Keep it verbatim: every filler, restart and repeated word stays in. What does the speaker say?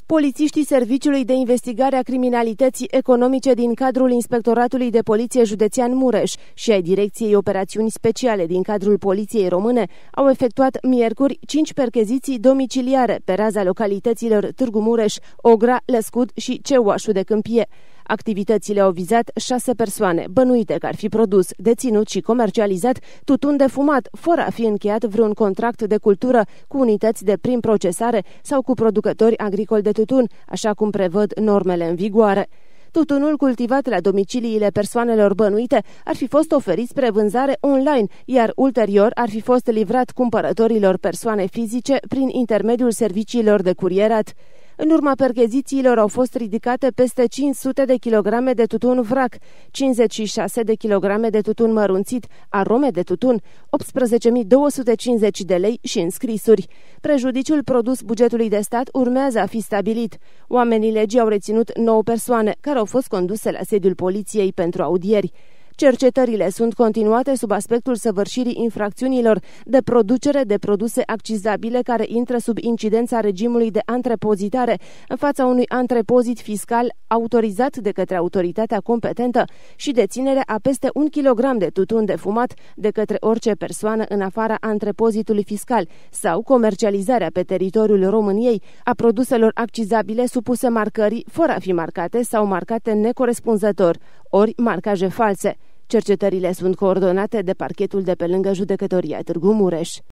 Polițiștii Serviciului de Investigare a Criminalității Economice din cadrul Inspectoratului de Poliție Județean Mureș și ai Direcției Operațiuni Speciale din cadrul Poliției Române au efectuat miercuri cinci percheziții domiciliare pe raza localităților Târgu Mureș, Ogra, Lăscud și Ceuașu de Câmpie. Activitățile au vizat șase persoane bănuite că ar fi produs, deținut și comercializat tutun de fumat, fără a fi încheiat vreun contract de cultură cu unități de prim procesare sau cu producători agricoli de tutun, așa cum prevăd normele în vigoare. Tutunul cultivat la domiciliile persoanelor bănuite ar fi fost oferit spre vânzare online, iar ulterior ar fi fost livrat cumpărătorilor persoane fizice prin intermediul serviciilor de curierat. În urma perchezițiilor au fost ridicate peste cinci sute de kilograme de tutun vrac, cincizeci și șase de kilograme de tutun mărunțit, arome de tutun, optsprezece mii două sute cincizeci de lei și înscrisuri. Prejudiciul produs bugetului de stat urmează a fi stabilit. Oamenii legii au reținut nouă persoane, care au fost conduse la sediul poliției pentru audieri. Cercetările sunt continuate sub aspectul săvârșirii infracțiunilor de producere de produse accizabile care intră sub incidența regimului de antrepozitare în fața unui antrepozit fiscal autorizat de către autoritatea competentă și deținerea a peste un kilogram de tutun de fumat de către orice persoană în afara antrepozitului fiscal sau comercializarea pe teritoriul României a produselor accizabile supuse marcării fără a fi marcate sau marcate necorespunzător, ori marcaje false. Cercetările sunt coordonate de parchetul de pe lângă Judecătoria Târgu Mureș.